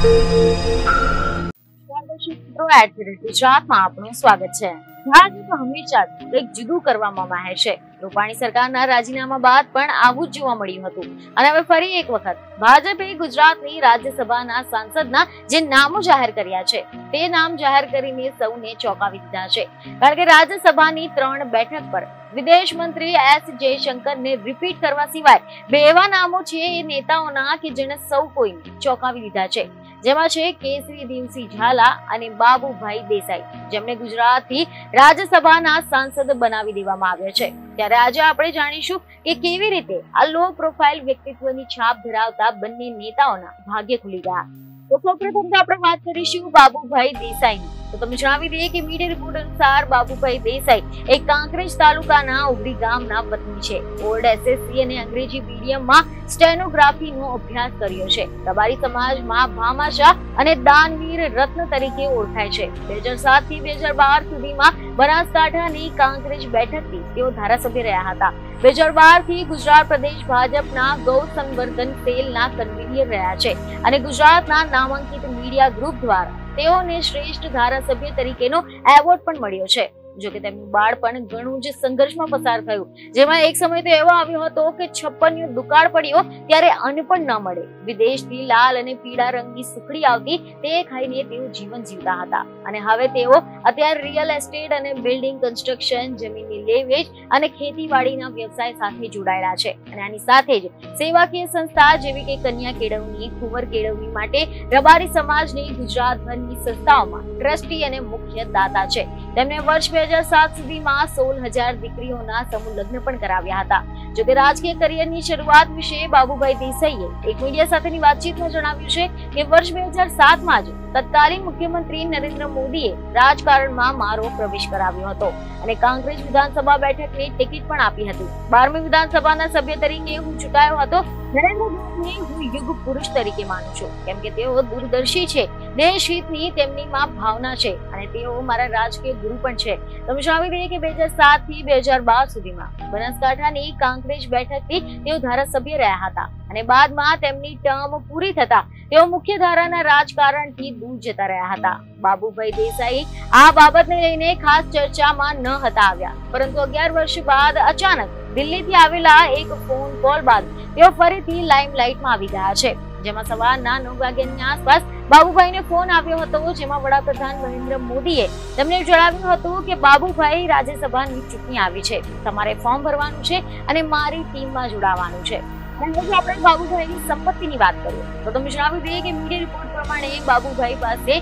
ગુજરાતમાં આપનું સ્વાગત છે। ભાજપ હંમેશા કંઈક જુદું કરવામાં માહેર છે। રૂપાણી સરકારના રાજીનામા બાદ પણ આવું જ જોવા મળ્યું હતું અને હવે ફરી એક વખત ભાજપે ગુજરાતની રાજ્યસભાના સાંસદના જે નામો જાહેર કર્યા છે તે નામ જાહેર કરીને સૌને ચોંકાવી દીધા છે। કારણ કે રાજ્યસભાની 3 બેઠક પર વિદેશ મંત્રી એસ જયશંકરને રિપીટ કરવા સિવાય બે એવા નામો છે એ નેતાઓના કે જેને સૌ કોઈને ચોંકાવી દીધા છે, જેમાં છે કેસરી દેવસિંહ ઝાલા અને બાબુભાઈ દેસાઈ, જેમને ગુજરાતથી રાજ્યસભાના સાંસદ બનાવી દેવામાં આવ્યા છે। ત્યારે આજે આપણે જાણીશું કે કેવી રીતે આ લો પ્રોફાઇલ વ્યક્તિત્વની છાપ ધરાવતા બંને નેતાઓના ભાગ્ય ખુલી ગયા। તો સૌપ્રથમ તો આપણે વાત કરીશું બાબુભાઈ દેસાઈની। તો તમને જણાવી દઈએ કે મીડિયા રિપોર્ટ અનુસાર બાબુભાઈ દેસાઈ એક કાંકરેજ તાલુકાના ઉગડી ગામના વતની છે। ઓલ્ડ એસએસસી અને અંગ્રેજી મીડિયમમાં સ્ટેનોગ્રાફીનો અભ્યાસ કર્યો છે। રબારી સમાજમાં ભામાશાહ અને દાનવીર રત્ન તરીકે ઓળખાય છે। 2007 થી 2012 સુધીમાં બનાસકાંઠાની કાંકરેજ બેઠકથી તેઓ ધારાસભ્ય રહ્યા હતા। 2012 થી ગુજરાત પ્રદેશ ભાજપના ગૌ સંવર્ધન સેલના કન્વીનર રહ્યા છે અને ગુજરાતના નામાંકિત મીડિયા ગ્રુપ દ્વારા તેઓને શ્રેષ્ઠ ધારાસભ્ય તરીકેનો એવોર્ડ પણ મળ્યો છે। જો કે તેમનું બાળપણ ઘણું જ સંઘર્ષમાં પસાર થયું, જેમાં એક સમય તો એવો આવ્યો હતો કે 56 દુકાળ પડ્યો ત્યારે અન્ન પણ ન મળે। વિદેશથી લાલ અને પીળા રંગની સુખડી આવતી તે ખાઈને તેઓ જીવન જીવતા હતા અને હવે તેઓ અત્યારે રિયલ એસ્ટેટ અને બિલ્ડિંગ કન્સ્ટ્રક્શન, જમીનની લે-વેચ અને ખેતીવાડીના વ્યવસાય સાથે જોડાયેલા છે અને આની સાથે જ સેવાકીય સંસ્થા જેવી કે કન્યા કેળવણી, કુંવર કેળવણી માટે રબારી સમાજની ગુજરાતભરની સંસ્થાઓમાં ટ્રસ્ટી અને મુખ્ય દાતા છે। તેમને વર્ષ 2007 સુધીમાં 16,000 દીકરીઓના સમૂહ લગ્ન પણ કરાવ્યા હતા। જો કે રાજકીય કરિયરની શરૂઆત વિશે બાબુભાઈ દેસાઈએ એક મીડિયા સાથેની વાતચીતમાં જણાવ્યું છે કે વર્ષ 2007માં જ તત્કાલીન મુખ્યમંત્રી નરેન્દ્ર મોદીએ રાજકારણમાં મારો પ્રવેશ કરાવ્યો હતો અને કાંકરેજ વિધાનસભા બેઠકની ટિકિટ પણ આપી હતી। 12મી વિધાનસભાના સભ્ય તરીકે હું ચૂંટાયો હતો। નરેન્દ્ર મોદીને હું યુગ પુરુષ તરીકે માનું છું, કેમ કે તેઓ દૂરદર્શી છે, દેશહિતની તેમનીમાં ભાવના છે અને તેઓ મારા રાજકીય ગુરુ પણ છે। તમે જણાવી દઈએ કે 2007 થી 2012 સુધીમાં બનાસકાંઠાની કાંકરેજ બેઠકથી તેઓ ધારાસભ્ય રહ્યા હતા અને બાદમાં તેમની ટર્મ પૂરી થતા તેઓ મુખ્ય ધારાના રાજકારણથી દૂર જતા રહ્યા હતા। બાબુભાઈ દેસાઈ આ બાબતને લઈને ખાસ ચર્ચામાં ન હતા આવ્યા, પરંતુ 11 વર્ષ બાદ અચાનક દિલ્હીથી આવેલા એક ફોન કોલ બાદ તેઓ ફરીથી લાઇમલાઇટમાં આવી ગયા છે, જેમાં સવારના 9 વાગ્યાની આસપાસ બાબુભાઈને ફોન આવ્યો હતો, જેમાં વડાપ્રધાન નરેન્દ્ર મોદીએ તેમને જણાવ્યું હતું કે બાબુભાઈ રાજ્યસભાની ચૂંટણી આવી છે, તમારે ફોર્મ ભરવાનું છે અને મારી ટીમમાં જોડાવાનું છે। અને જો આપણે બાબુભાઈની સંપત્તિની વાત કરીએ તો તમને જણાવી દઈએ કે મીડિયા રિપોર્ટ પ્રમાણે બાબુભાઈ પાસે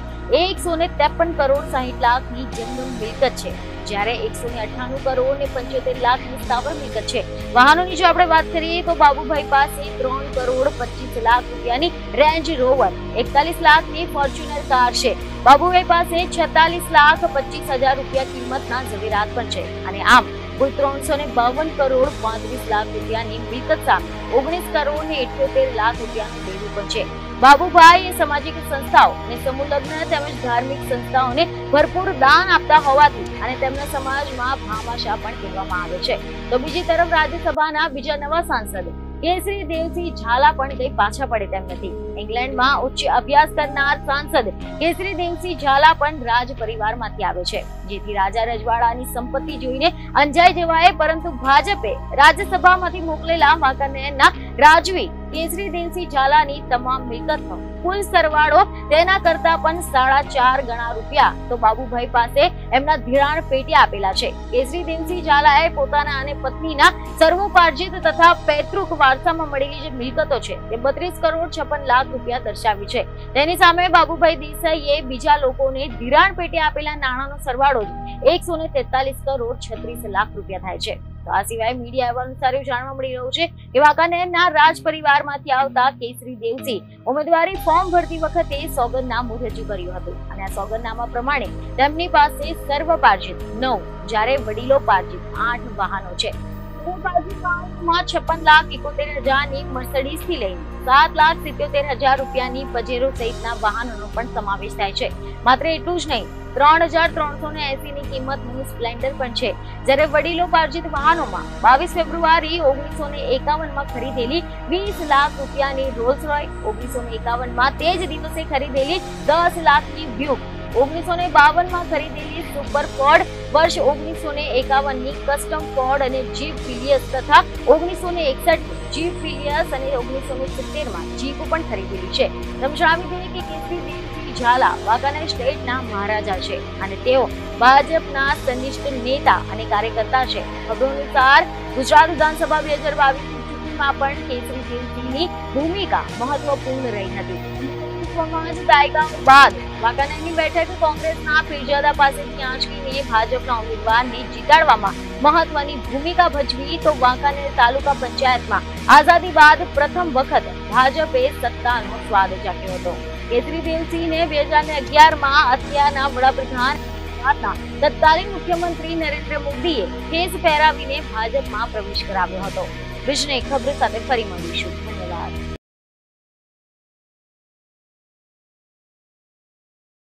153 કરોડ 60 લાખની જંગમ મિલકત છે, જ્યારે 198 કરોડ ને 75 લાખની સ્થાવર મિલકત છે। વાહનોની જો આપણે વાત કરીએ તો બાબુભાઈ પાસે 3 કરોડ 25 લાખ રૂપિયાની રેન્જ રોવર, 41 લાખની ફોર્ચ્યુનર કાર છે। બાબુભાઈ પાસે 46 લાખ 25 હજાર રૂપિયા કિંમતના ઝવેરાત પણ છે અને આમ કુલ 352 કરોડ 35 લાખ રૂપિયાની મિલકત સામે 19 કરોડ ને 78 લાખ રૂપિયાનું દેવું પણ છે। બાબુભાઈ એ સામાજિક સંસ્થાઓ અને સમૂહ લગ્ન તેમજ ધાર્મિક સંસ્થાઓને ભરપૂર દાન આપતા હોવાથી અને તેમના સમાજમાં ભામાશાહ પણ કહેવામાં આવે છે। તો બીજી તરફ રાજ્યસભાના બીજા નવા સાંસદ કેસરી દેવસિંહ ઝાલા પણ કઈ પાછા પડે તેમ નથી। ઇંગ્લેન્ડમાં ઉચ્ચ અભ્યાસ કરનાર સાંસદ કેસરી દેવસિંહ ઝાલા પણ રાજ પરિવારમાંથી આવે છે, જેથી રાજા રજવાડાની સંપત્તિ જોઈને અંજાઈ જવાય, પરંતુ ભાજપે રાજ્યસભામાંથી મોકલેલા વાંકાનેરના રાજવી કેસરી દેવસિંહ ઝાલાની તમામ મિલકતનો કુલ સરવાળો તેના કરતા પણ 4.5 ગણા રૂપિયા તો બાબુભાઈ પાસે એમના ધિરાણ પેટે આપેલા છે। કેસરી દેવસિંહ ઝાલાએ પોતાના અને પત્નીના સર્વોપાર્જિત તથા પૈતૃક વારસામાં મળેલી જે મિલકતો છે તે 32 કરોડ 56 લાખ રૂપિયા દર્શાવી છે। તેની સામે બાબુભાઈ દેસાઈએ બીજા લોકોને ધિરાણ પેટે આપેલા નાણાંનો સરવાળો 143 કરોડ 36 લાખ રૂપિયા થાય છે। તો આ સિવાય મીડિયા અહેવાલ અનુસાર જાણવા મળી રહ્યું છે કે વાંકાનેરના રાજ પરિવારમાંથી આવતા કેસરી દેવસિંહ ઉમેદવારી ફોર્મ ભરતી વખતે સોગંદનામું રજૂ કર્યું હતું અને આ સોગંદનામા પ્રમાણે તેમની પાસે સર્વપાર્જિત 9 જ્યારે વડીલોપાર્જિત 8 વાહનો છે। માં 56,71,000ની મર્સિડીઝ થી લઈને 7,77,000 રૂપિયાની પજેરો સહિતના વાહનોનો પણ સમાવેશ થાય છે. માત્ર એટલું જ નહીં, 3,380 ની કિંમતનું સ્પ્લેન્ડર પણ છે. જ્યારે વડીલોપાર્જિત વાહનોમાં 22 ફેબ્રુઆરી 1951 માં ખરીદેલી 20 લાખ રૂપિયાની રોલ્સ રોયસ, 1951 માં તે જ દિવસે ખરીદેલી 10 લાખની બ્યુક, 1952 માં ખરીદેલી સુપર ફોર્ડ, વર્ષ 1951 ની કસ્ટમ ફોર્ડ અને જીપ ફિલિયસ તથા 1961 જીપ ફિલિયસ અને 1970 માં જીપ પણ ખરીદેલી છે. તમે જણાવી દઈએ કે કેસરી દેવસિંહ ઝાલા વાંકાનેર સ્ટેટના મહારાજા છે અને તેઓ ભાજપના સનિષ્ઠ નેતા અને કાર્યકર્તા છે. ખબરો અનુસાર ગુજરાત વિધાનસભા 2022 ની ચૂંટણીમાં પણ કેસરી દેવસિંહની ભૂમિકા મહત્વપૂર્ણ રહી હતી. દાયકાઓ બાદ વાંકાનેરની બેઠક કોંગ્રેસના પીરજાદા પાસેથી આંચકીને ભાજપના ઉમેદવારને જીતાડવામાં મહત્વની ભૂમિકા ભજવી તો વાંકાનેર તાલુકા પંચાયતમાં આઝાદી બાદ પ્રથમ વખત ભાજપે સત્તાનો સ્વાદ ચાખ્યો હતો. કેસરી દેવસિંહને 2011 માં અત્યારના વડાપ્રધાન તત્કાલીન મુખ્યમંત્રી નરેન્દ્ર મોદીએ કેસ પહેરાવીને ભાજપમાં પ્રવેશ કરાવ્યો હતો. બીજને ખબર સાથે ફરી મળીશું.